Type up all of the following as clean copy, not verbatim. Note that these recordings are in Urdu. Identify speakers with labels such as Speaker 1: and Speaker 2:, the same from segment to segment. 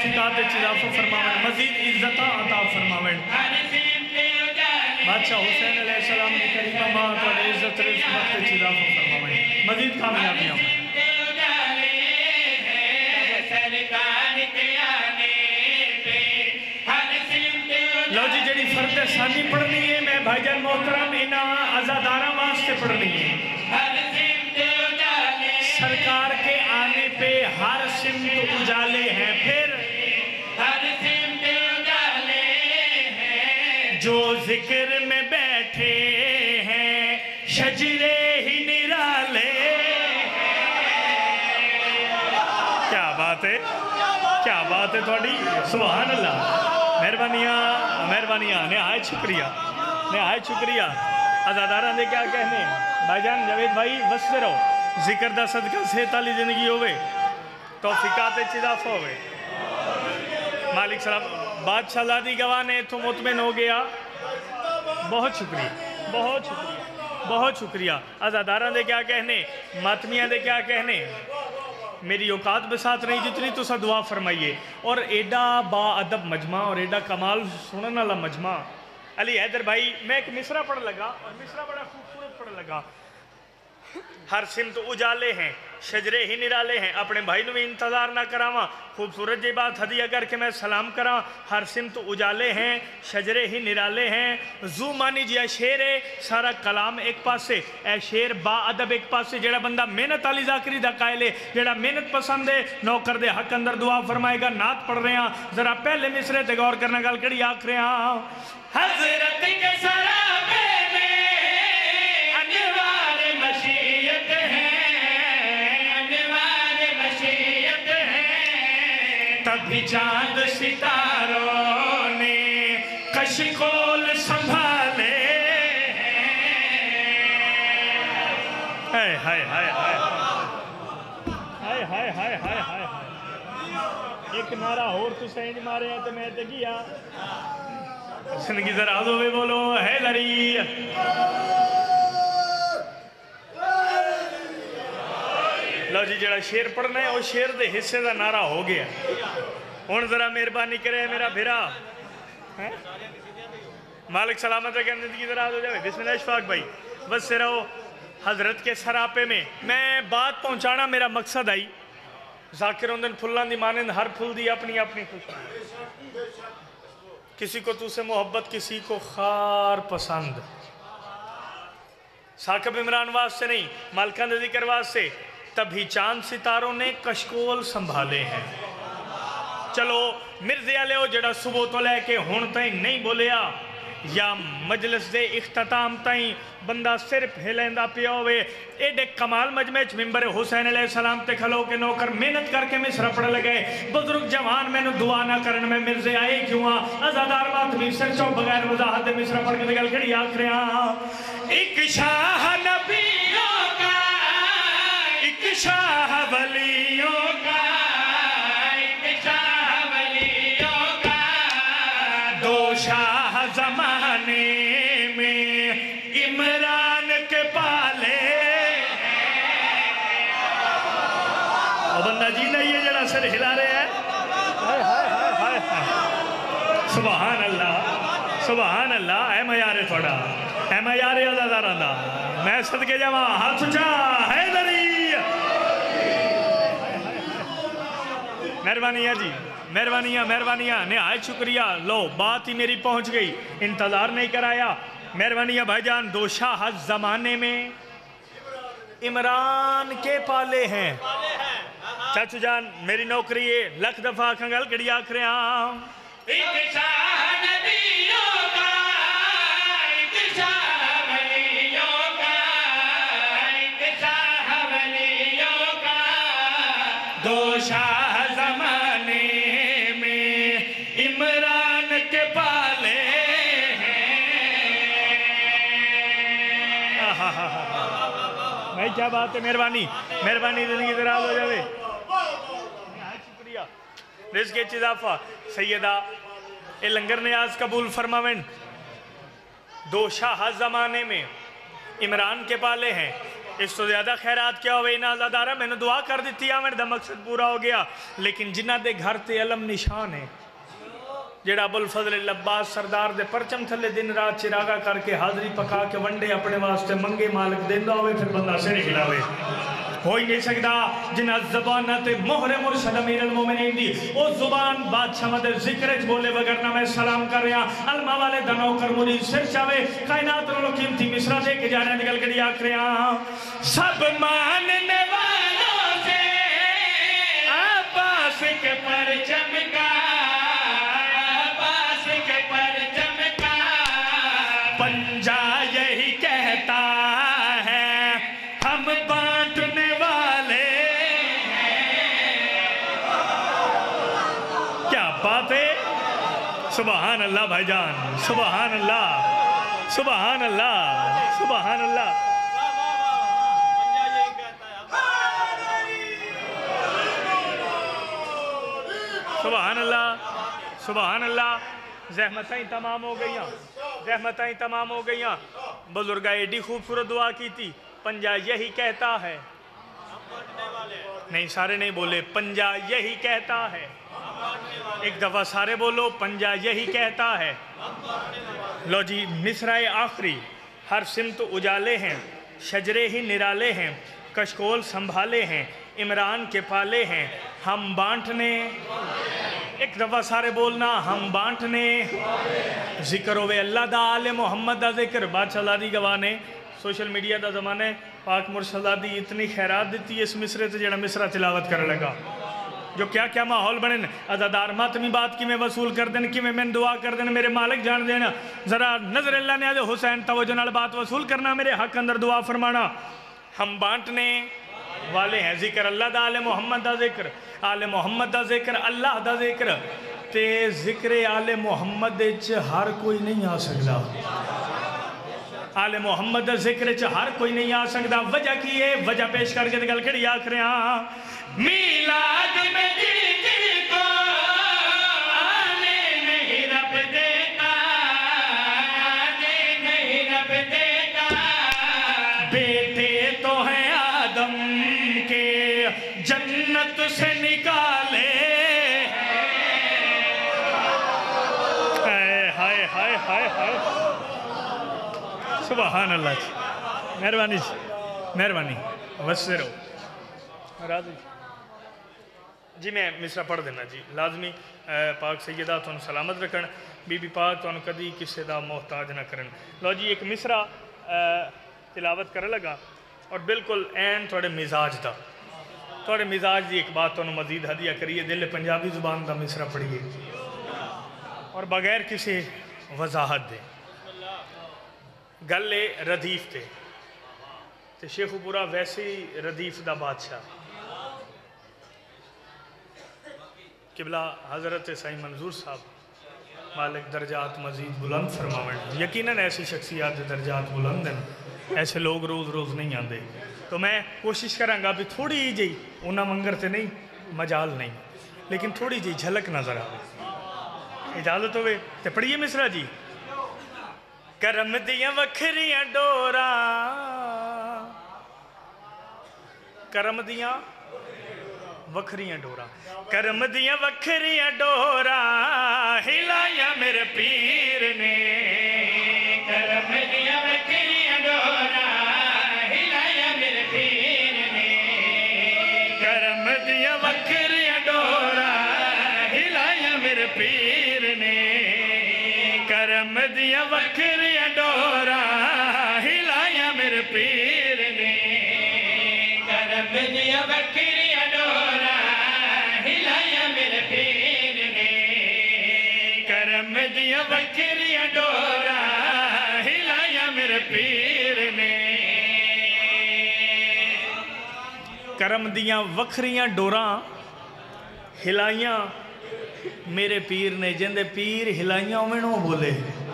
Speaker 1: توفیقات اضافہ فرماون مزید عزت عطا فرماون بادشاہ حسین علیہ السلام کی قریبہ ماں تو عزت رسمت اضافہ فرماون مزید کامیابیاں لو جی جڑی فرد ثانی پڑھنی ہے میں بھائی جان محترم انہاں عزادارہ واسطے پڑھنی ہے سرکار کے آنے پہ ہر سمت اجالے ہیں پھر ہر سمت اجالے ہیں جو ذکر میں بیٹھے ہیں شجرے ہی نرالے کیا بات ہے تھوڑی سبحان اللہ مہربانیاں نہایت شکریہ عزاداراں دے کیا کہنے بھائی جان جاوید بھائی وستے رہو ذکر دا صدقہ صحت والی زندگی ہوئے توفیقات اضافہ ہوئے مالک صاحب بادشاہ زادی گوانے تو مطمئن ہو گیا بہت شکریہ عزاداراں دے کیا کہنے ماتمیاں دے کیا کہنے میری اوقات بسات نہیں جتنی تو سا دعا فرمائیے اور ایڈا با ادب مجمع اور ایڈا کمال سنن والا مجمع علی حیدر بھائی میں ایک مصرع پڑھ لگا اور مصرع بڑا خوبصورت پڑھ لگا ہر سمت اجالے ہیں شجرے ہی نرالے ہیں اپنے بھائی نو بھی انتظار نہ کراواں خوبصورت جی بات ہدیہ کر کے میں سلام کراں ہر سمت اجالے ہیں شجرے ہی نرالے ہیں زو مانی جی اے شیر ہے سارا کلام ایک پاسے اے شیر با ادب ایک پاسے جیڑا بندہ محنت علی ذاکری دا قائل ہے جیڑا محنت پسند ہے نوکر دے حق اندر دعا فرمائے گا نعت پڑھ رہے ہیں ذرا پہلے مصرے تے غور کرنا گل کڑی آکھ رہے ہیں حضرت کے سرابے میں انوار مشیت تبھی چاند ستاروں نے کشکول سنبھالے ایک نعرہ اور تو سینج مارے ہیں تو میں تے گیا زندگی ذرا ہوئے بولو حیدری لو جی جڑا شیر پڑھنا ہے وہ شیر دے حصے دا نعرہ ہو گیا ہون ذرا مہربانی کرے میرا بھیرا مالک سلامت ہے کہ زندگی ذرا ہو جائے بسم اللہ اشفاق بھائی بس سے رہو حضرت کے سراپے میں بات پہنچانا میرا مقصد آئی ذاکر اندن پھلان دی مانند ہر پھل دی اپنی خوش کسی کو تو سے محبت کسی کو خار پسند ثاقب عمران واسطے نہیں مالکان دے ذکر واسطے تبھی چاند ستاروں نے کشکول سنبھالے ہیں چلو مرزیا لے ہو جڑا صبح تو لے کے ہون تائیں نہیں بولیا یا مجلس دے اختتام تائیں بندہ صرف ہلیندا پیا ہوئے ایڈے کمال مجمعچ ممبر حسین علیہ السلام تے کھلو کے نوکر محنت کر کے مصرع پڑھ لگے بزرگ جوان میں نو دعا نہ کرن میں مرزے آئے کیوں عزادار بات بھی سر چو بغیر وضاحت دے مصرع پڑھ کے دگل کھڑی آکھ رہے ہیں ایک شاہ نبیوں کا ایک شاہ ولیوں کا ایک شاہ ولیوں کا دو شاہ زمانے میں عمران کے پالے اور بندہ جی نہیں یہ جڑا سر ہلا رہے ہیں سبحان اللہ اے معیار تھوڑا اے معیار عزاداراں دا میں صدقے جاواں ہاتھ اونچا حیدری مہربانیاں جی مہربانیاں نہایت شکریہ لو بات ہی میری پہنچ گئی انتظار نہیں کرایا مہربانیاں بھائی جان دو شاہ زمانے میں عمران کے پالے ہیں چاچو جان میری نوکری ہے لکھ دفعہ کھنگل کڑی آکھ رہے ہیں ایک شاہ نبیوں کا ایک شاہ ولیوں کا ایک شاہ ولیوں کا دو شاہ زمانے میں عمران کے پالے ہیں بھائی کیا بات ہے مہربانی زندگی دراز ہو جاوے شکریہ رزق اضافہ سیدہ اے لنگر نیاز قبول فرماویں دو شاہ زمانے میں عمران کے پالے ہیں اس تو زیادہ خیرات کیا ہوئے نا عزادارہ میں نے دعا کر دیتی ہے میرے دا مقصد پورا ہو گیا لیکن جنہ دے گھر تے علم نشان ہے جیڑا ابوالفضل العباس سردار دے پرچم تھلے دن رات چراغا کر کے حاضری پکا کے ونڈے اپنے واسطے منگے مالک دیندہ ہوئے پھر بندہ سے نکلا ہوئے ہوئی نہیں سکتا جنہ زبانہ تے مہر مرشد امیر المومنین دی او زبان بادشاہ مدر ذکرج بولے وگرنہ میں سلام کر رہا علمہ والے دنوں کر مرید سر چاوے کائنات رولو قیمتی مصرہ دے کے جا رہے ہیں نکل کے دیا کر رہا سب ماننے والوں سے عباس کے پرچم کا عباس کے پرچم کا پنجہ یہی کہتا ہے ہم بانٹنے والے کیا بات ہے سبحان اللہ بھائی جان سبحان اللہ سبحان اللہ سبحان اللہ سبحان اللہ سبحان اللہ زحمتیں تمام ہو گئیاں زحمتیں تمام ہو گئیاں بزرگاہ ایڈی خوبصورت دعا کی تھی پنجہ یہی کہتا ہے نہیں سارے نہیں بولے پنجہ یہی کہتا ہے ایک دفعہ سارے بولو پنجہ یہی کہتا ہے لو جی مصرع آخری ہر سمت اجالے ہیں شجرے ہی نرالے ہیں کشکول سنبھالے ہیں عمران کے پالے ہیں ہم بانٹنے ایک دفعہ سارے بولنا ہم بانٹنے ذکر ہوئے اللہ دا آل محمد دا ذکر بادشاہ زادی گوانے سوشل میڈیا دا زمانہ پاک مرشد زادی اتنی خیرات دیتی ہے اس مصرے سے جڑا مصرہ تلاوت کرنے لگا جو کیا کیا ماحول بنے عزادار ماتمی بات کی میں وصول کر دیں کی میں دعا کر دیں میرے مالک جان دینا ذرا نظر اللہ نے آج حسین توجہ نال بات وصول کرنا میرے حق اندر دعا فرمانا ہم بانٹنے والے ہیں ذکر اللہ دا آل محمد دا ذکر آل محمد دا ذکر اللہ دا ذکر تے ذکر آل محمد ہر کوئی نہیں آ سکتا آل محمد دا ذکر ہر کوئی نہیں آ سکتا وجہ کی ہے وجہ پیش کر کے گل کھڑی آ کرے ہاں میلاد میں جی کو آنے نہیں رب دیتا آنے نہیں رب دیتا بیٹے تو ہیں آدم کے جنت سے نکالے ہائے ہائے ہائے ہائے سبحان اللہ مہربانی مہربانی وسے رہو راضی جی میں مصرہ پڑھ دینا جی لازمی پاک سیدہ تو سلامت رکھن بی بی پاک تو کدی کسی دا محتاج نہ کرن لو جی ایک مصرہ تلاوت کر لگا اور بالکل این تھوڑے مزاج دا تھوڑے مزاج دی ایک بات تو مزید ہدیہ کریے دل پنجابی زبان دا مصرہ پڑھیے اور بغیر کسی وضاحت دے گلے ردیف تے تے شیخ پورا ویسے ہی ردیف دا بادشاہ قبلہ حضرت سائیں منظور صاحب مالک درجات مزید بلند فرماویں یقیناً ایسی شخصیات درجات بلند ہیں ایسے لوگ روز روز نہیں آندے تو میں کوشش کروں گا بھی تھوڑی جی انہاں منگر تے نہیں مجال نہیں لیکن تھوڑی جی جھلک نظر آئے اجازت ہوئے تے پڑھیے مصرہ جی کرم دیاں وکھریاں ڈوراں کرم دیاں وکھریاں ڈوراں کرم دیاں وکھریاں ڈوراں ہلائیاں میرے پیر نے کرم دیاں وکھریاں ڈوراں ہلائیاں میرے پیر نے کرم دیاں وکھریاں ڈوراں ہلائیاں میرے پیر نے کرم دیاں وکھریاں ڈوراں ہلائیاں میرے پیر نے کرم دیاں وکھریاں ڈوراں ہلائیاں میرے پیر نے کرم دیاں وکھریاں ڈوراں ہلائیاں میرے پیر نے کرم دیاں وکھریاں ڈوراں ہلائیاں میرے پیر نے جندے پیر ہلائیاں اوینوں بولے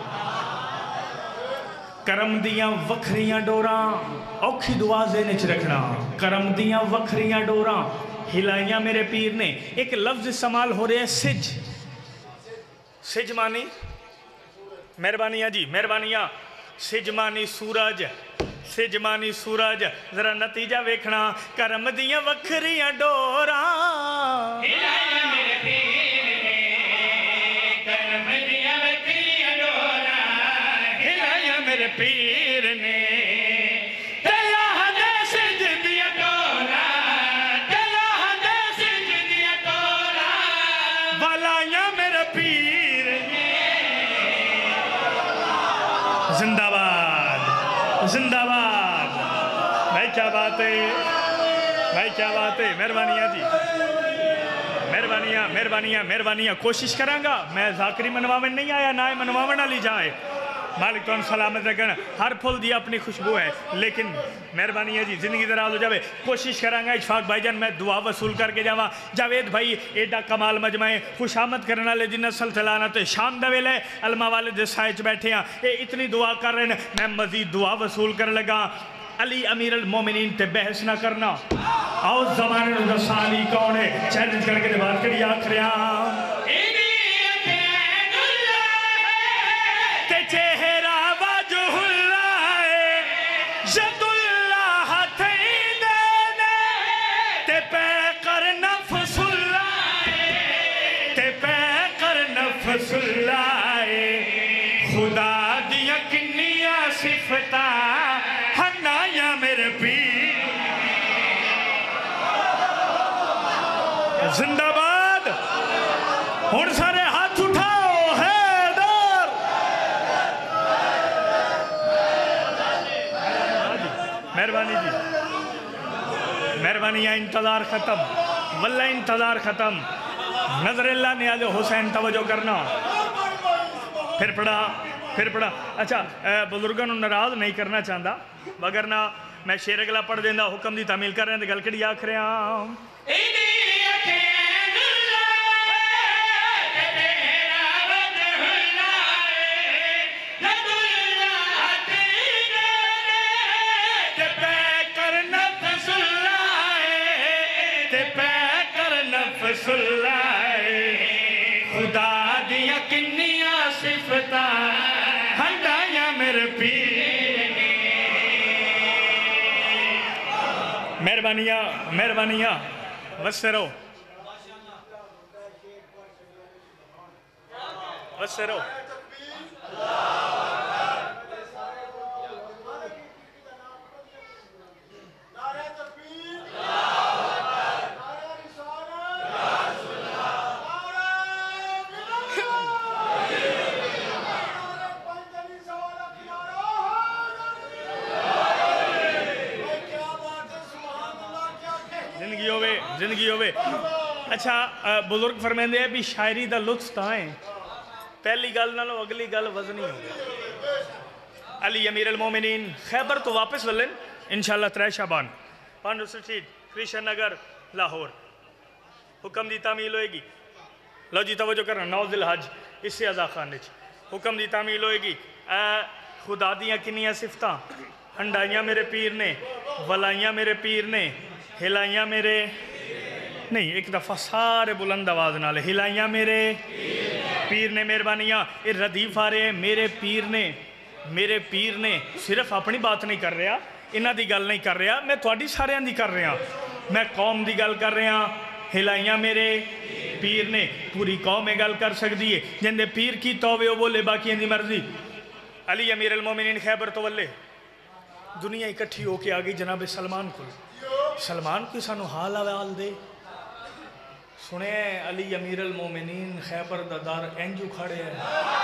Speaker 1: کرم دیاں وکھریاں ڈوراں اوکھی دعا ذہن رکھنا کرم دیاں وکھریاں ڈوراں ہلائیاں میرے پیر نے ایک لفظ استعمال ہو رہے ہیں سج سج مانی مہربانیاں جی مہربانیاں سج مانی سورج सिजमानी सूरज जरा नतीजा वेखना करम दियां वखरियां डोरा मेरे पीर ने वालाया मेरे पीर ने जिंदाबाद जिंदाबाद। भाई क्या बात है, भाई क्या बात है। मेहरबानियाँ जी, मेहरबानियाँ मेहरबानियाँ मेहरबानियाँ। कोशिश करांगा मैं जाकरी मनवावन नहीं आया ना मनवावन वाली जाए। मालिक तो सलामत रखन, हर फुल दी अपनी खुशबू है, लेकिन मेहरबानी है जी जिंदगी दराज हो जाए। कोशिश करांगा इशफाक भाईजान मैं दुआ वसूल करके जावा। जावेद भाई एडा कमाल मजमाए खुशामद करने वाले जिन्हें सल्तलाना तो शाम द वेले अलमा वाले दे साए च बैठे हैं, ये इतनी दुआ कर रहे हैं, मैं मजीद दुआ वसूल कर लगा। अली अमीर अल मोमिनीन ते बहस ना करना, आओ जमाने में साली कौन है चैलेंज करके बात करिए आखिरिया चेहरा वजहुल्ला यदुल्लाह ते पै कर नफसुल्ला ते पै कर नफसुल्ला खुदा दिया किन्निया सिफता हन्नाया मेरे पीर जिंदाबाद। हुण सारे हाथ उठाओ हैदर। मेहरबानी जी मेहरबानी। इंतजार खत्म वल्ला इंतजार खत्म। नजर अल्लाह ने आले हुसैन तवज्जो करना। फिर पढ़ा अच्छा बुजुर्गों को नाराज नहीं करना चाहता, मगर ना मैं शेर अगला पढ़ देंदा हुक्म की तामील कर रहे हैं गल कड़ी आख रहा खुदा दिया किन्निया सिफता हंडाया मेरे पीर। मेहरबानियाँ मेहरबानियाँ वस्से रहो वस्से रहो। जिंदगी होवे। अच्छा बुजुर्ग फरमाते हैं भी शायरी का लुत्फ तो है पहली गल नालों अगली गल वजनी हो गई। अली अमीर अल मोमिनीन खैबर तो वापस वलन इंशाअल्लाह 3 शाबान पांडु स्ट्रीट कृष्ण नगर लाहौर हुक्म की तामील होएगी। लो जी तवज्जो करना 9 ज़िलहज इससे अज़ा खाने हुक्म की तामील होएगी। खुदा दियाँ किन्नियां सिफतां हंडाइयाँ मेरे पीर ने वलाइयाँ मेरे पीर ने हिलाइयाँ मेरे नहीं एक दफ़ा सारे बुलंद आवाज़ नाल हिलाइयाँ मेरे पीर ने। मेहरबानियाँ ये रदीफ आ रहे हैं मेरे पीर ने सिर्फ अपनी बात नहीं कर रहा, इन्हां दी गल नहीं कर रहा, मैं तुहाडी सारियां दी कर रहा, मैं कौम दी गल कर रहा। हिलाइयाँ मेरे पीर ने पूरी कौम में गल कर सकती है जिंदे पीर की तौवे वो बोले बाकी दी मर्जी। अली अमीर अल मोमिनीन खैबर तो वल्ले दुनिया इकट्ठी होके आ गई जनाब सलमान को। सलमान को सानू हाल आवाल दे सुने अली अमीर अल मोमिनीन खैबर दार इंजू खड़े है।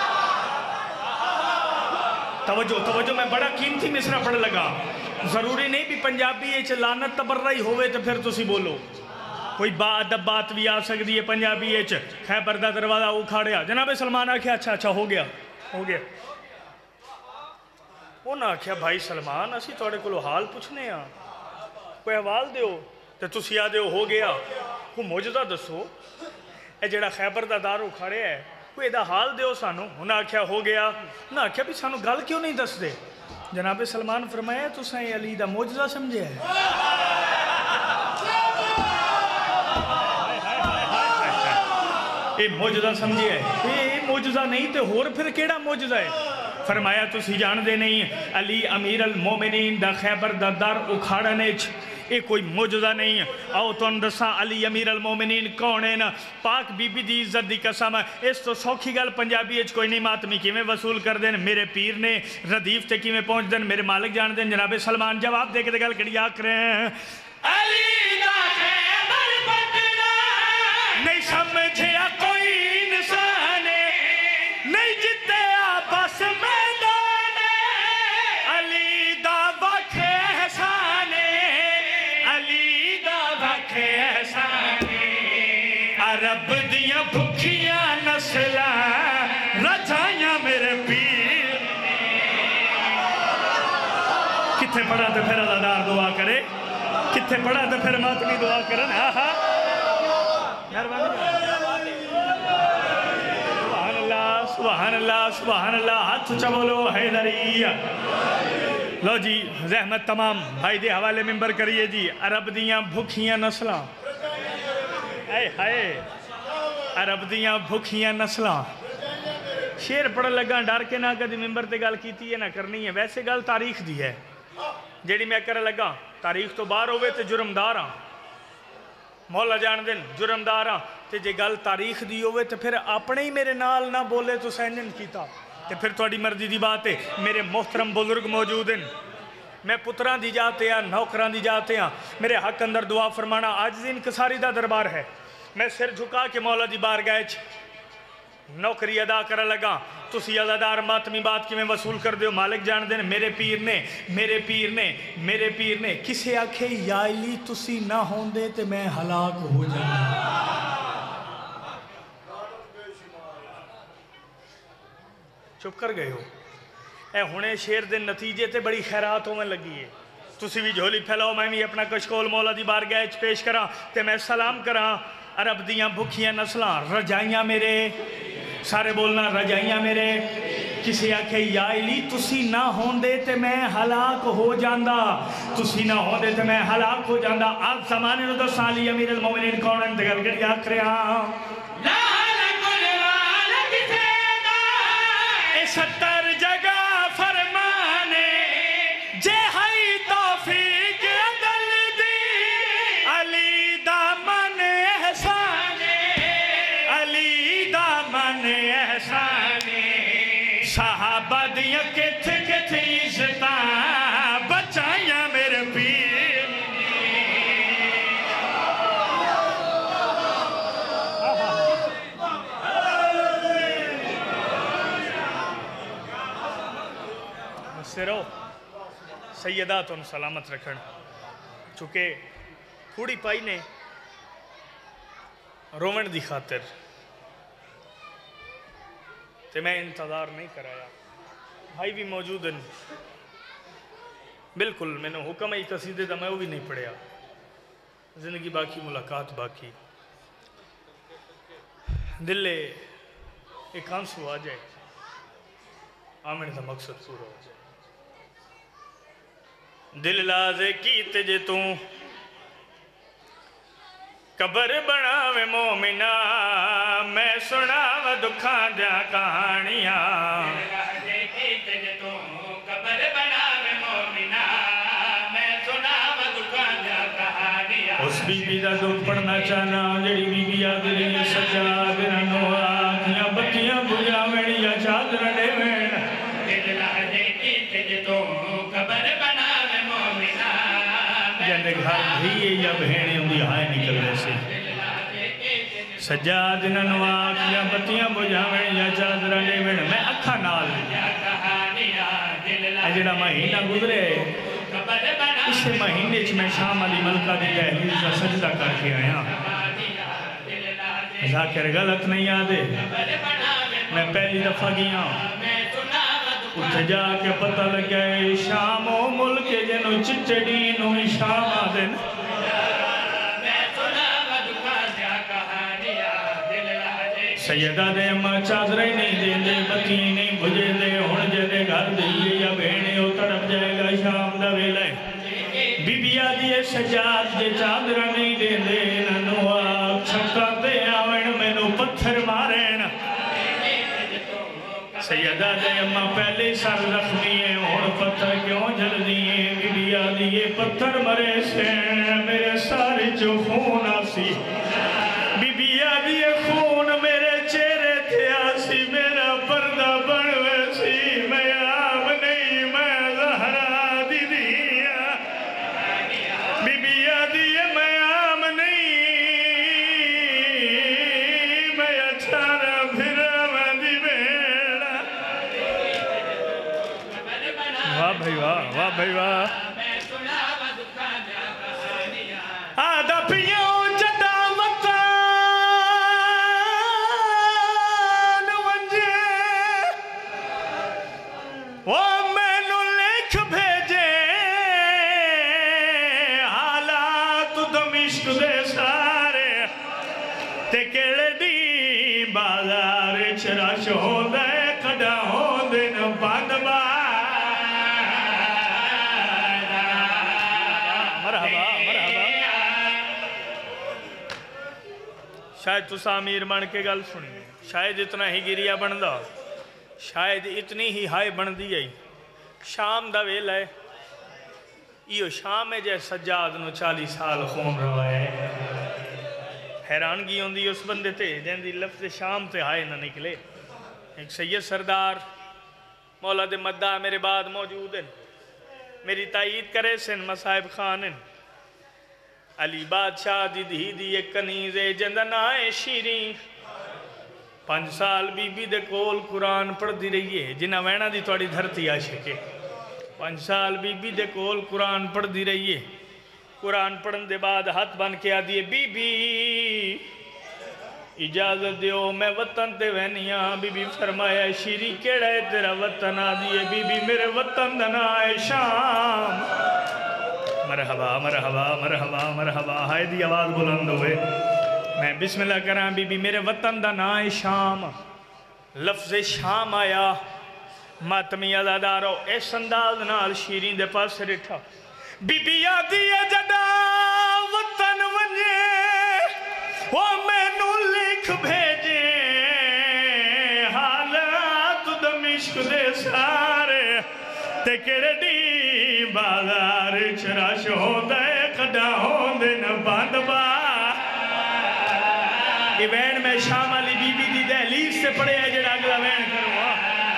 Speaker 1: तवज्जो मैं बड़ा कीमती मिसरा पढ़ लगा। जरूरी नहीं भी पंजाबी लानत तबर्रा ही होवे तो फिर तुसी बोलो, कोई बादब बात भी आ सकती है पंजाबी खैबर का दरवाजा उखाड़िया जनाब सलमान आख्या अच्छा अच्छा हो गया उन्हें आख्या भाई सलमान असी तुहाडे कोलों हाल पुछने आ कोई हवाल दो तो तुसी आ दो हो गया कोई मुजदा दसो ये जड़ा खैबर का दार उखाड़िया है कोई एदा हाल दो सानू। उन्हें आख्या हो गया। उन्हें आख्या भी सानू गल क्यों नहीं दसदे। जनाब सलमान फरमाया तुसां अली दा मुजदा समझे है। ये मुजदा समझे है, ये मुजदा नहीं तो होर फिर केड़ा मुजदा है। فرمایا تسی جان دے نہیں علی امیر المومنین دا خیبر دا در اکھاڑنے یہ کوئی موجزہ نہیں ہے آؤ تو اندساں علی امیر المومنین کون ہے نا پاک بی بی دی عزت دی قسم ہے اس تو سوکھی گل پنجابی اچ کوئی نہیں ماتمی کی میں وصول کر دیں میرے پیر نے ردیف تے کی میں پہنچ دیں میرے مالک جان دیں جناب سلمان جواب دے کے دے گل کڑی آکھ رہے ہیں علی دا خیبر پٹنا نہیں سمجھیا کوئی انسان نہیں جتے آباس میدان علی دا وکھ احسان علی دا وکھ احسان عرب دیاں بھکیاں نسلاں رجائیاں میرے پیر کتھے پڑھا تو پھر عزادار دعا کرے کتھے پڑھا تو پھر ماتمی دعا کرن سبحان اللہ سبحان اللہ ہاتھ اونچا بولو حیدری لو جی زحمت تمام بھائی دے حوالے ممبر کریے جی عرب دیاں بھکیاں نسلاں عرب دیاں بھکیاں نسلاں شیر پڑھ لگا ڈر کے نہ کدی ممبر تے گل کیتی ہے نہ کرنی ہے ویسے گل تاریخ دی ہے جیڑی میں کر لگا تاریخ تو باہر ہوئے تے جرمدار ہاں مولا جان دن جرمدار ہاں تے جے گل تاریخ دی ہوئے تے پھر اپنے ہی میرے نال نہ بولے تو سینن کیتا تے پھر تھوڑی مرضی دی بات ہے میرے محترم بزرگ موجود ہیں میں پتران دی جاتے ہیں نوکران دی جاتے ہیں میرے حق اندر دعا فرمانا آج دن کساری دا دربار ہے میں سر جھکا کے مولا دی بارگاہ نوکری ادا کر لگا تسی عزادار ماتمی بات کی میں وصول کر دیو مالک جان دیں میرے پیر نے کسے آکھے یا علی تسی نہ ہون دے تے میں ہلاک ہو جانا چپ کر گئے ہو اے ہونے شیر دن نتیجے تے بڑی خیراتوں میں لگی ہے تسی بھی جھولی پھیلاؤ میں بھی اپنا کشکول مولا دی بارگاہ پیش کراں تے میں سلام کراں عرب دیاں بھکیاں نسلاں رجائیاں میرے سارے بولنا رجائیاں میرے کسی آکھے یا علی تسی نہ ہون دے تے میں ہلاک ہو جاندہ تسی نہ ہون دے تے میں ہلاک ہو جاندہ آج زمانے نو دو سالی امیر المومنین کون انتگل کر یا کریاں ستر جگہ فرمانے جے ہائی توفیق عدل دی علی دامن احسان علی دامن احسان صحابہ دیاں کتھ کتھ عزتاں بچائیاں میرے پیر سرو سیدات ان سلامت رکھن چونکہ تھوڑی پائی نے رومن دی خاطر تے میں انتظار نہیں کرایا بھائی بھی موجود ہیں بالکل میں نے حکم ہی قصیدے دا میں وہ بھی نہیں پڑھیا زندگی باقی ملاقات باقی دلے ایک آنسو آ جائے آمین دا مقصد پورا ہو جائے دل لازے کیتے جے توں قبر بناوے مومنہ میں سناوے دکھان دیا کہانیاں دل لازے کیتے جے توں قبر بناوے مومنہ میں سناوے دکھان دیا کہانیاں اس بی بی دا دکھ پڑھنا چاہنا جڑی بی بی آدھری سجاد رنو آکھیاں بتیاں بجا ویڑیا چادر ڈے ویڑ دل لازے کیتے جے توں قبر بناوے مومنہ جن گھر دھیے یا بہنے ہوئی آئے نکلنے سے سجاد ننوا کیا بتیاں بجھاویں یا چادرہ لیویں میں اکھا نال اجڑا مہینہ گزرے اسے مہینے میں شام علی ملکہ دی تحلیل کا سجدہ کر کے آیا ذاکر غلط نہیں آدھے میں پہلی دفعہ گیا اٹھ جا کے پتہ لگ گئے شام و ملک جنو چچڑی نو شام آدھن سیدہ دے اماں چادرے نہیں دے دے بتی نہیں بجے دے ہون جے دے گھر دئیے یا بہنے ہو تڑپ جائے گا شام دا ویلے بی بی آدھیے سجاد جے چادرہ نہیں دے دے ننو آگ چھکا دے آوین میں نو پتھر مارین سیدہ سیدہ دے اما پہلے سر زخمی ہے اور پتھر کیوں جل دیئے بی بی آدھی پتھر مرے سے میرے سارے جو خون آسی بی بی آدھی خون میرے چہرے تھے آسی میرا پردہ بڑھوے سی میں آب نہیں میں زہرا دی دیا بی بی آدھی میں آب نہیں میں اچھارا پھرا میں دی بیڑا واہ بھائی واہ واہ بھائی واہ آدھا پیوں جدا وطن ونجے وہ میں نو لکھ بھیجے حالات دمشق دے سارے تے کیڑے دی بازار چراش ہو دے کھڑا ہو دے نہ بند شاید تسا امیر بن کے گل سنی شاید اتنا ہی گریا بن دا شاید اتنی ہی ہائے بن دی آئی شام دا ویل ہے یہ شام ہے جائے سجاد نو 40 سال خون رہا ہے حیرانگی ہوں دی اس بندے تے جن دی لفظ شام تے ہائے نہ نکلے ایک سید سردار مولا دے مدہ میرے بعد موجود ہیں میری تائید کرے سن مصائب خان ہیں علی بادشاہ دی دھی دی ایک کنیزے جندنائے شیریں 5 سال بی بی دے کول قرآن پڑھ دی رہی ہے جنہ وینا دی توڑی دھرتی آشکے 5 سال بی بی دے کول قرآن پڑھ دی رہی ہے قرآن پڑھن دے بعد ہاتھ بن کے آدھی بی بی اجازت دیو میں وطن تے وینیاں بی بی فرمایا شیری کیڑا ہے تیرا وطن آدھی بی بی میرے وطن دنائے شام مرحبا مرحبا مرحبا مرحبا ہائے دی آواز بلند ہوئے میں بسم اللہ کرام بی بی میرے وطن دا نائے شام لفظ شام آیا ماتمی ازادارو اس انداز نال شیرین دے پاس رٹھا بی بی آدھی جڑا وطن ونجے وہ میں نو لکھ بھیجے حالات دمشق دے سارے تے کڑے دی بازار چراش ہو دے کھڑا ہو دے نہ باندھ با یہ وین میں شام علی بی بی دی دہلیز سے پڑے ہے جڑا اگلا وین کروا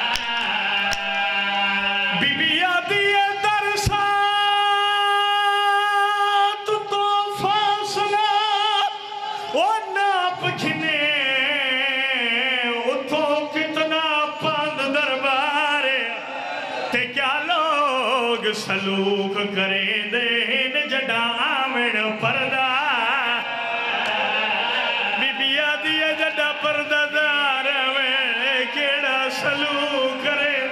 Speaker 1: بی بی آدھی در ساتھ تو فاصلہ وہ ناپ کھنے اتھو کتنا پاند دربار تے کیا لوگ سلوک کریں دین جڑا آمن پردہ بی بی آدھی جڑا پردہ دار میں کیڑا سلوک کریں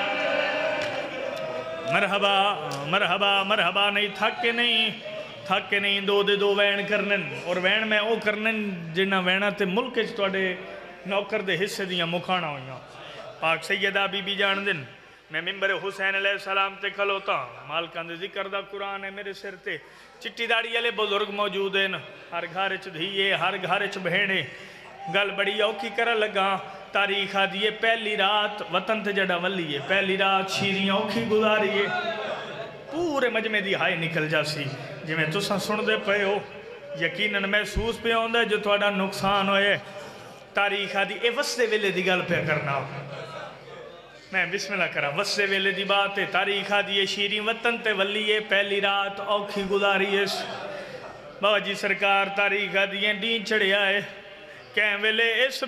Speaker 1: مرحبا مرحبا مرحبا نہیں تھک کے نہیں دو دے دو وین کرنن اور وین میں او کرنن جنہ وینہ تے ملک اچھ توڑے نوکر دے حصے دیاں مکھانا ہوئیاں پاک سیدہ بی بی جان دن میں ممبر حسین علیہ السلام تے کھلوتا مالکان دے ذکر دا قرآن ہے میرے سر تے چٹی داڑی علیہ بزرگ موجود ہیں ہر گھارچ دھیئے ہر گھارچ بہینے گل بڑی اوکی کرا لگا تاریخ آدھیے پہلی رات وطن تے جڑا ولیے پہلی رات شیریاں اوکی گزاریے پورے مجمع دی ہائے نکل جاسی جی میں تساں سن دے پہے ہو یقیناً محسوس پہ ہوندہ جو تھوڑا نقصان ہوئے تاریخ آدھی اے وسے ویلے دی گل پہ کرنا ہو میں بسم اللہ کرا وسے ویلے دی بات ہے تاریخ آدھی شیریں وطن تے ولیے پہلی رات اوکھی گزاری اس بابا جی سرکار تاریخ آدھی دین چڑھے آئے کہیں ویلے اس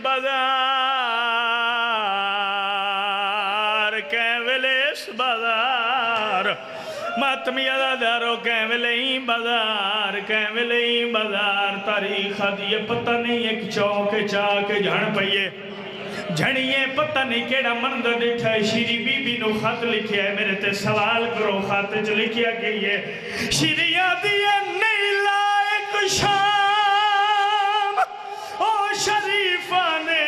Speaker 1: بازار ماتمی ازادارو کہیں ویلے ہی بازار تاریخ آدھی پتہ نہیں ایک چوک چاہ کے جھڑ پئیے جھڑیے پتہ نہیں کیڑا مندر دیکھا ہے شیری بی بی نو خط لکھیا ہے میرے تے سوال کرو خط جو لکھیا گئی ہے شیری آدھی نہیں لائق شام او شریفانے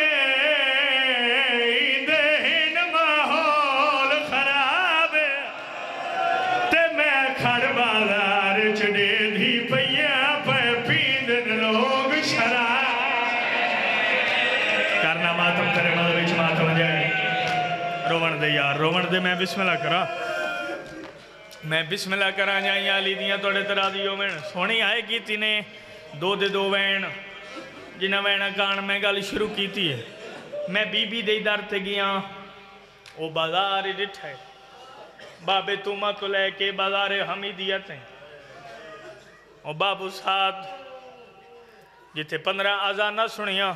Speaker 1: دہن ماحول خراب تے میں کھڑ بازار چڑے دھی پیا پہ پیندن لوگ شراب کرنا ماتم کرے مدر اچ ماتم جائے دے یار رومن دے میں بسم اللہ کرا میں بسم اللہ کرا جائیں علی دیاں توڑے ترا دیو میں سونی آئے کی تینے دو دے دو وین جنہ وینہ کان میں گل شروع کی تھی ہے میں بی بی دے در تے گیا وہ بازار ڈٹھ ہے بابے تومہ تو لے کے بازار حمیدیت ہیں اور بابو ساتھ جتے 15 آزان نہ سنیا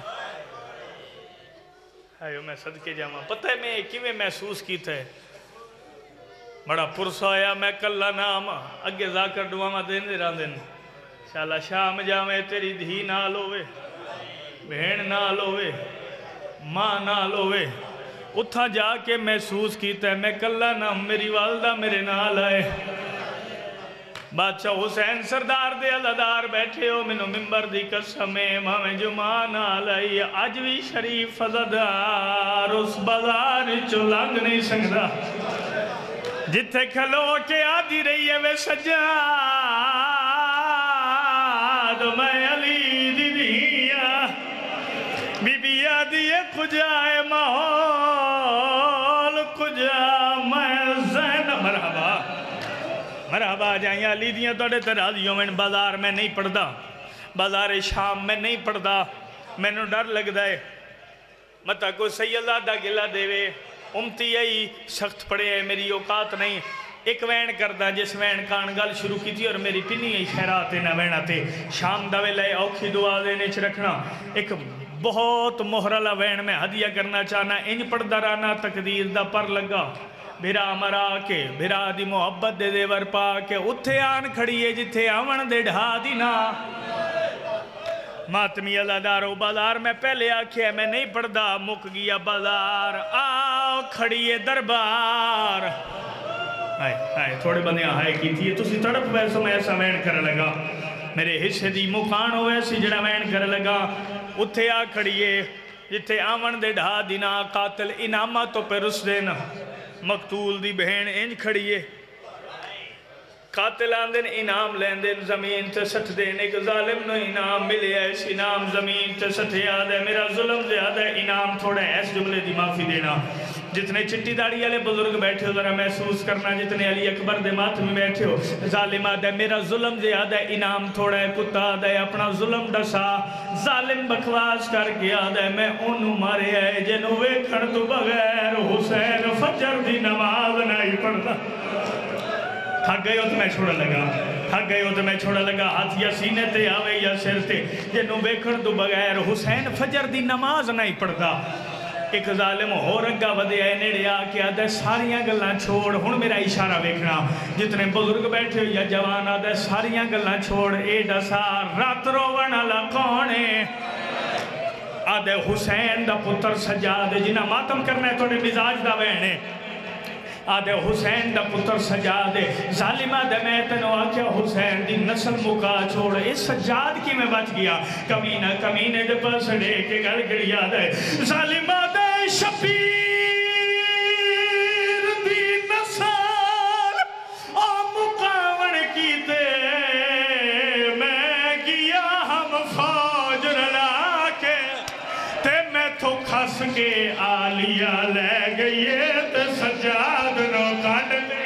Speaker 1: آئیو میں صدقے جامعہ پتہ ہے میں کیویں محسوس کی تھے بڑا پرسا آیا میں کلہ نام اگے ذاکر دعاما دین دے رہاں دین شاءاللہ شام جامعہ تیری دھی نال ہوئے بہن نال ہوئے ماں نال ہوئے اتھا جا کے محسوس کیتا ہے میں کلہ نام میری والدہ میرے نال آئے بادشاہ حسین سردار دے علادار بیٹھے ہو منو ممبر دی قسمیں امام جمعہ نال آئی آج بھی شریف فضدار اس بازار چو لنگ نہیں سکتا جتھے کھلو کے آدھی رہی ہے وے سجاد میں علی دی دیا بی بی آدھی ہے کجائے ماحول کجا میں زین مرحبا جائیں علی دیاں توڑے ترازیوں میں بازار میں نہیں پڑھدا بازار شام میں نہیں پڑھدا میں نو ڈر لگ دائے مطا کوئی سیدہ دا گلہ دے وے امتی یہی سخت پڑے ہے میری اوقات نہیں ایک وین کردہ جس وین کان گل شروع کی تھی اور میری پنی ہی خیرات نہ وینہ تھے شام دا ویلے اوکھی دعا دینے چ رکھنا ایک بہت محرلہ وین میں ہدیہ کرنا چاہنا انج پڑھ درانا تقدیر دا پر لگا بھرا مرا کے بھرا دی محبت دے دیور پا کے اتھے آن کھڑیے جتھے آون دے ڈھا دینا ماتمی اللہ دارو بازار میں پہلے آکھے میں نہیں پڑھدا مک گیا بازار آؤ کھڑیے دربار آئے تھوڑے بندے آئے کی تھی تو سی تڑپ ویسا میں ایسا وین کر لگا میرے حصے دی مکان ہو ایسی جڑا وین کر لگا اتھے آ کھڑیے جتھے آون دے ڈھا دینا قاتل انامہ تو پہ رس دینا مقتول دی بہن انج کھڑیے قاتل آن دن انعام لین دن زمین تے سٹھ دین ایک ظالم نو انعام ملے ایس انعام زمین تے سٹھ یاد ہے میرا ظلم زیادہ ہے انعام تھوڑا ایس جملے دی معافی دینا جتنے چٹی داڑی والے بزرگ بیٹھے ہو ذرا محسوس کرنا جتنے علی اکبر دے ماتھ میں بیٹھے ہو ظالم آدھے میرا ظلم زیادہ ہے انعام تھوڑا ہے کتا آدھے اپنا ظلم ڈسا ظالم بکواس کر کے آدھے میں انہوں مارے ہے جنوے کھڑ تو بغیر حسین فجر دی نماز نہیں پڑھتا تھک گئے ہو تو میں چھوڑا لگا تھک گئے ہو تو میں چھوڑا لگا ہاتھ یا سینے تے آوے یا سر تے جنوں بیکھر تو بغیر حسین فجر دی نماز نہیں پڑھتا ایک ظالم ہو رگا ودے آئے نیڑے آکے آدھے ساریاں گلاں چھوڑ ہن میرا اشارہ بیکھنا جتنے بزرگ بیٹھے یا جوان آدھے ساریاں گلاں چھوڑ اے ڈسا رات روون والا کونے آدھے حسین دا پتر سجاد جنہ ماتم کرنا ہے توڑے مزاج دا وینے آدھے حسین دا پتر سجاد ظالمہ دے میں تنو آکیا حسین دی نسل مکا چھوڑ اس سجاد کی میں بچ گیا کمینہ کمینے دے پاس ڈے کے گل گڑی آدھے ظالمہ دے شبیر دی نسل او مقاون کی تے میں گیا ہم فوج رلا کے تے میں تو کھس کے آلیا لے گئیے تے سجاد نو کٹ دے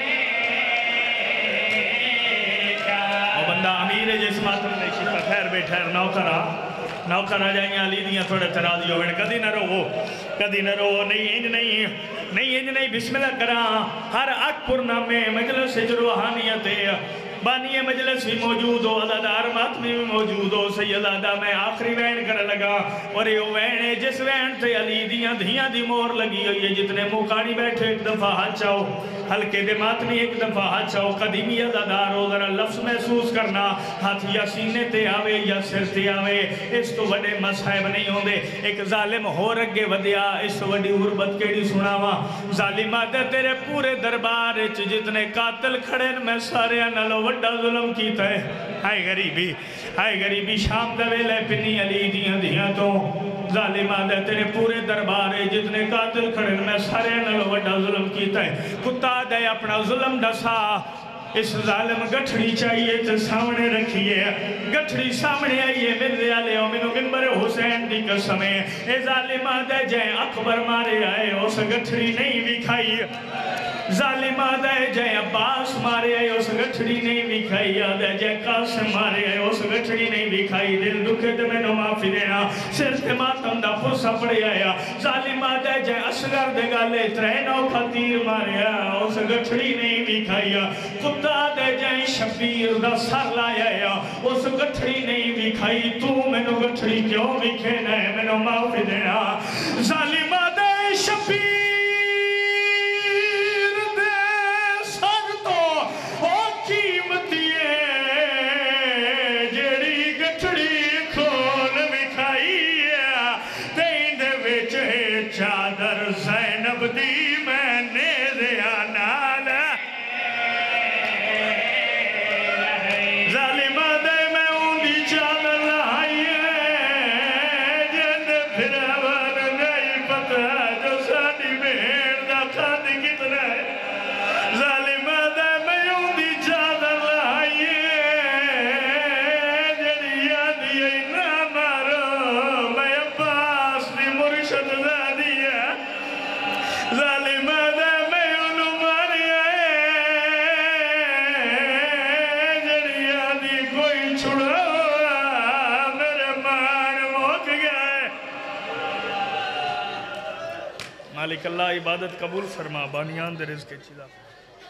Speaker 1: او بندہ امیر ہے جس ماتم نے شکا خیر بیٹھر نوکر آ جائیں علی دیاں تھوڑے ترازیوں میں کدی نہ رو نہیں انج نہیں بسم اللہ کران ہر اکبر نامے مجلس روحانیت بانی مجلس بھی موجود ہو عددار ماتمی بھی موجود ہو سیدادہ میں آخری وین کر لگا اور یہ وین جس وین تے علی دیاں دھیاں دی مور لگی ہوئی ہے جتنے موکانی بیٹھے ایک دفعہ ہاتھ چاہو ہلکے دے ماتمی ایک دفعہ ہاتھ چاہو قدیمی عددار ہو ذرا لفظ محسوس کرنا ہاتھ یا سینے تے آوے یا سر تے آوے اس تو وڈے مسائب نہیں ہوں دے ایک ظالم ہو رگے ودیا اس تو وڈی غربت کیڑی سناوا ظالمہ دے تیرے پورے دربار جتنے قاتل کھڑے میں سارے نلو وڈا ظلم کیتا ہے ہائے غریبی شام دے ویلے پنی علی دیاں تو ظالمہ دے تیرے پورے دربارے جتنے قاتل کھڑے میں سارے نلو وڈا ظلم کیتا ہے کتا دے اپنا ظلم ڈسا اس ظالم گٹھڑی چاہیے تو سامنے رکھیے گٹھڑی سامنے آئیے میرے آلے او منو منبر حسین دی قسمیں اے ظالمہ دے جائیں اکبر مارے آئے اس گٹھڑی نہیں بھی کھائی ظالمہ دے جائیں عباس مارے آئے اس گٹھڑی نہیں بھی کھائی دے جائیں قاسم مارے آئے اس گٹھڑی نہیں بھی کھائی دل دکھے دے میں نو معافی دینا سر تے ماتم دا پھوسا پڑے آیا ظالمہ دے جائیں اصغر دے گالے ترینوں خطیر مارے آیا اس گٹھڑی نہیں بھی کھائی کتا دے جائیں شبیر دا سر لایا اس گٹھڑی نہیں بھی کھائی تو میں نو گٹھڑی کیوں بھی کھینا ہے میں نو معافی دینا ظالمہ دے شبیر مالک اللہ عبادت قبول فرما بانیان دے رزق چیزا